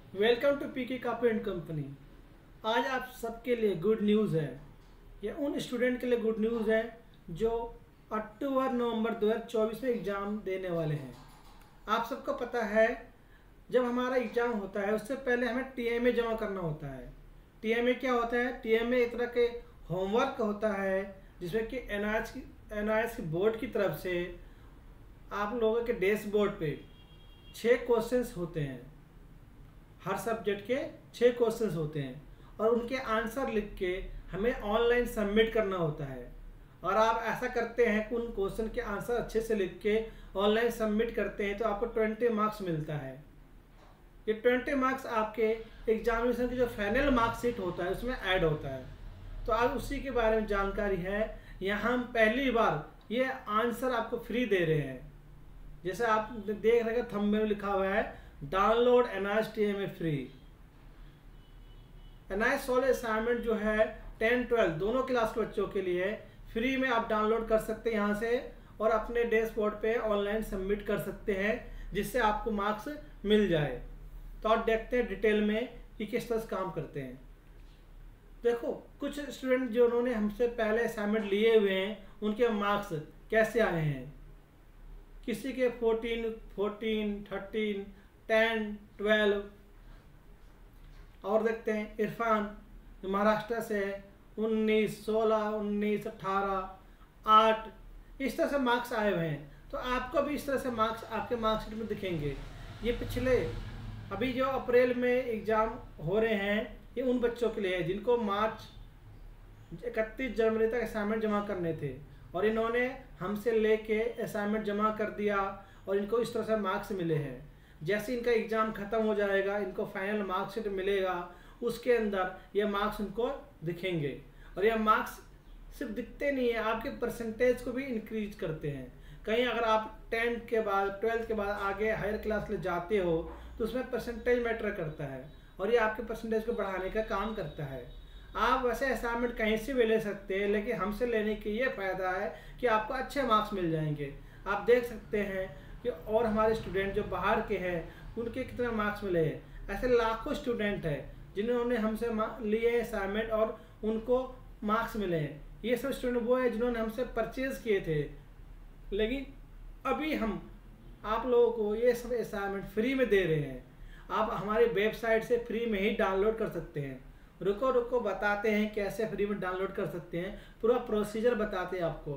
Welcome to PK copy and company. आज आप सबके लिए गुड न्यूज़ है। ये उन स्टूडेंट के लिए गुड न्यूज़ है जो अक्टूबर नवंबर 2024 में एग्ज़ाम देने वाले हैं। आप सबको पता है, जब हमारा एग्ज़ाम होता है उससे पहले हमें टीएमए जमा करना होता है। टीएमए क्या होता है? टीएमए एक तरह के होमवर्क होता है जिसमें कि एनआईएस की बोर्ड की तरफ से आप लोगों के डैशबोर्ड पे 6 क्वेश्चंस होते हैं। हर सब्जेक्ट के 6 क्वेश्चंस होते हैं और उनके आंसर लिख के हमें ऑनलाइन सबमिट करना होता है। और आप ऐसा करते हैं कि उन क्वेश्चन के आंसर अच्छे से लिख के ऑनलाइन सबमिट करते हैं तो आपको 20 मार्क्स मिलता है। ये 20 मार्क्स आपके एग्जामिनेशन की जो फाइनल मार्कशीट होता है उसमें ऐड होता है। तो आज उसी के बारे में जानकारी है। यहाँ हम पहली बार ये आंसर आपको फ्री दे रहे हैं। जैसे आप देख रहे हैं थंबनेल में लिखा हुआ है download NIS TMA free. NIS solve assignment जो है 10-12 दोनों क्लास के बच्चों के लिए फ्री में आप डाउनलोड कर सकते हैं यहाँ से और अपने डैशबोर्ड पे ऑनलाइन सबमिट कर सकते हैं जिससे आपको मार्क्स मिल जाए। तो आप देखते हैं डिटेल में कि किस तरह से काम करते हैं। देखो, कुछ स्टूडेंट जो उन्होंने हमसे पहले असाइनमेंट लिए हुए हैं उनके मार्क्स कैसे आए हैं। किसी के 14, 13, 10, 12 और देखते हैं इरफान जो महाराष्ट्र से है 19, 16, 19, 18, 8 इस तरह से मार्क्स आए हुए हैं। तो आपको भी इस तरह से मार्क्स आपके मार्कशीट में दिखेंगे। ये पिछले अभी जो अप्रैल में एग्ज़ाम हो रहे हैं ये उन बच्चों के लिए है जिनको मार्च 31 जनवरी तक असाइनमेंट जमा करने थे और इन्होंने हमसे लेके असाइनमेंट जमा कर दिया और इनको इस तरह से मार्क्स मिले हैं। जैसे इनका एग्ज़ाम ख़त्म हो जाएगा, इनको फाइनल मार्कशीट मिलेगा, उसके अंदर ये मार्क्स उनको दिखेंगे। और ये मार्क्स सिर्फ दिखते नहीं है, आपके परसेंटेज को भी इंक्रीज करते हैं। कहीं अगर आप 10th के बाद 12th के बाद आगे हायर क्लास ले जाते हो तो उसमें परसेंटेज मैटर करता है और ये आपके परसेंटेज को बढ़ाने का काम करता है। आप वैसे असाइनमेंट कहीं से भी ले सकते हैं लेकिन हमसे लेने के ये फ़ायदा है कि आपको अच्छे मार्क्स मिल जाएंगे। आप देख सकते हैं कि और हमारे स्टूडेंट जो बाहर के हैं उनके कितने मार्क्स मिले हैं। ऐसे लाखों स्टूडेंट हैं जिन्होंने हमसे लिए असाइनमेंट और उनको मार्क्स मिले हैं। ये सब स्टूडेंट वो है जिन्होंने हमसे परचेज़ किए थे, लेकिन अभी हम आप लोगों को ये सब असाइनमेंट फ्री में दे रहे हैं। आप हमारी वेबसाइट से फ्री में ही डाउनलोड कर सकते हैं। रुको बताते हैं कैसे फ्री में डाउनलोड कर सकते हैं। पूरा प्रोसीजर बताते हैं आपको,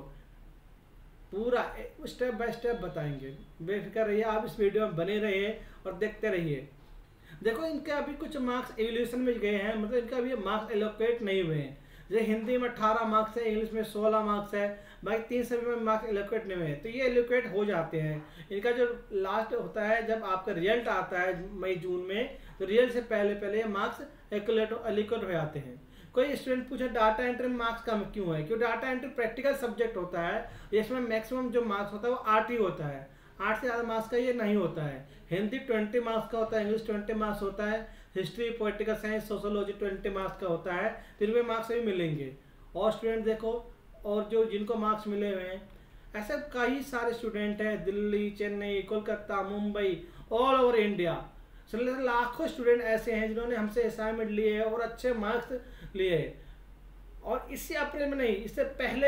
पूरा स्टेप बाय स्टेप बताएंगे। बेफिक्र रहिए, आप इस वीडियो में बने रहिए और देखते रहिए। देखो, इनके अभी कुछ मार्क्स एवल्यूशन में गए हैं, मतलब इनका अभी मार्क्स एलोकेट नहीं हुए हैं। जैसे हिंदी में 18 मार्क्स है, इंग्लिश में 16 मार्क्स है, बाकी 3 सभी में मार्क्स एलोकेट नहीं हुए हैं। तो ये एलोकेट हो जाते हैं। इनका जो लास्ट होता है जब आपका रिजल्ट आता है मई जून में, तो रिजल्ट से पहले ये मार्क्स एलोकेट हो जाते हैं। कोई स्टूडेंट पूछे डाटा एंट्री में मार्क्स कम क्यों है? क्योंकि डाटा एंट्री प्रैक्टिकल सब्जेक्ट होता है, इसमें मैक्सिमम जो मार्क्स होता है वो 8 ही होता है। 8 से ज़्यादा मार्क्स का ये नहीं होता है। हिंदी 20 मार्क्स का होता है, इंग्लिश 20 मार्क्स होता है, history, political science, sociology 20 marks का होता है। तो इनमें मार्क्स भी मिलेंगे। और स्टूडेंट देखो, और जो जिनको मार्क्स मिले हुए हैं ऐसे कई सारे स्टूडेंट हैं, Delhi, Chennai, Kolkata, Mumbai, all over India. लाखों स्टूडेंट ऐसे हैं जिन्होंने हमसे असाइनमेंट लिए हैं और अच्छे मार्क्स लिए हैं। और इसी अप्रैल में नहीं, इससे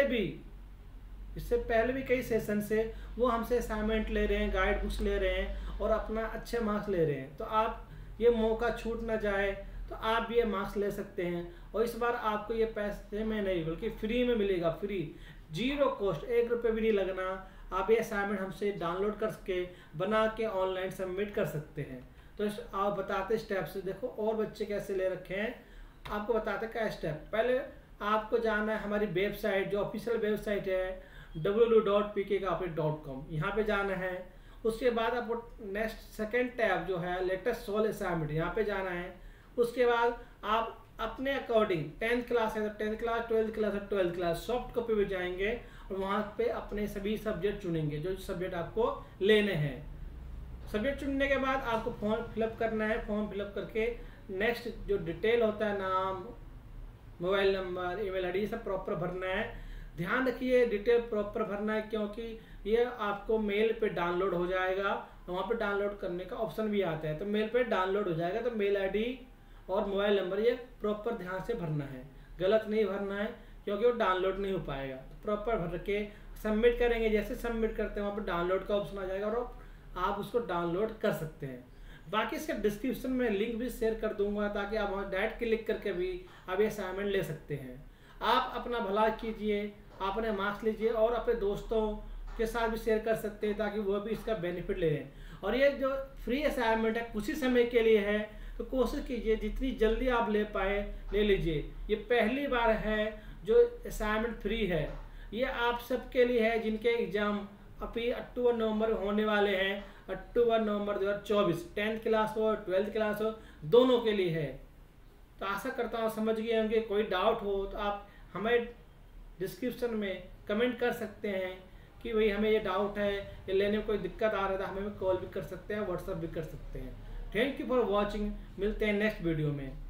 पहले भी कई सेशन से वो हमसे असाइनमेंट ले रहे हैं, गाइड बुक्स ले रहे हैं और अपना अच्छे मार्क्स ले रहे हैं। तो आप ये मौका छूट ना जाए तो आप भी ये मार्क्स ले सकते हैं। और इस बार आपको ये पैसे में नहीं बल्कि फ्री में मिलेगा। फ्री, 0 कॉस्ट, 1 रुपये भी नहीं लगना। आप ये असाइनमेंट हमसे डाउनलोड करके बना के ऑनलाइन सबमिट कर सकते हैं। तो आप बताते स्टेप से, देखो और बच्चे कैसे ले रखे हैं, आपको बताते क्या स्टेप। पहले आपको जाना है हमारी वेबसाइट, जो ऑफिशियल वेबसाइट है www.pkcopy.com, यहाँ पे जाना है। उसके बाद आपको नेक्स्ट सेकंड टैब जो है लेटेस्ट सॉल्व असाइनमेंट, यहाँ पे जाना है। उसके बाद आप अपने अकॉर्डिंग 10th क्लास है तो 10th क्लास, 12th क्लास है 12th क्लास, सॉफ्ट कॉपी पे जाएंगे और वहाँ पे अपने सभी सब्जेक्ट चुनेंगे जो सब्जेक्ट आपको लेने हैं। सब्जेक्ट चुनने के बाद आपको फॉर्म फिलअप करना है। फॉर्म फिलअप करके नेक्स्ट जो डिटेल होता है, नाम, मोबाइल नंबर, ईमेल आईडी, ये सब प्रॉपर भरना है। ध्यान रखिए डिटेल प्रॉपर भरना है क्योंकि ये आपको मेल पे डाउनलोड हो जाएगा वहाँ पे डाउनलोड करने का ऑप्शन भी आता है, तो मेल पे डाउनलोड हो जाएगा। तो मेल आईडी और मोबाइल नंबर ये प्रॉपर ध्यान से भरना है, गलत नहीं भरना है, क्योंकि वो डाउनलोड नहीं हो पाएगा। तो प्रॉपर भर के सबमिट करेंगे, जैसे सबमिट करते हैं वहाँ पर डाउनलोड का ऑप्शन आ जाएगा और आप उसको डाउनलोड कर सकते हैं। बाकी इसके डिस्क्रिप्शन में लिंक भी शेयर कर दूंगा, ताकि आप वहाँ डायरेक्ट क्लिक करके भी आप ये असाइनमेंट ले सकते हैं। आप अपना भला कीजिए, अपने मार्क्स लीजिए और अपने दोस्तों के साथ भी शेयर कर सकते हैं, ताकि वो भी इसका बेनिफिट ले लें। और ये जो फ्री असाइनमेंट है कुछ ही समय के लिए है, तो कोशिश कीजिए जितनी जल्दी आप ले पाए ले लीजिए। ये पहली बार है जो असाइनमेंट फ्री है। ये आप सबके लिए है जिनके एग्ज़ाम अभी अक्टूबर नवंबर होने वाले हैं। अक्टूबर नवंबर 2024 10th क्लास हो 12th क्लास हो, दोनों के लिए है। तो आशा करता हूँ समझ गए होंगे। कोई डाउट हो तो आप हमें डिस्क्रिप्शन में कमेंट कर सकते हैं कि भाई हमें ये डाउट है, ये लेने में कोई दिक्कत आ रहा था, हमें कॉल भी कर सकते हैं, व्हाट्सअप भी कर सकते हैं। Thank you for watching. मिलते हैं नेक्स्ट वीडियो में।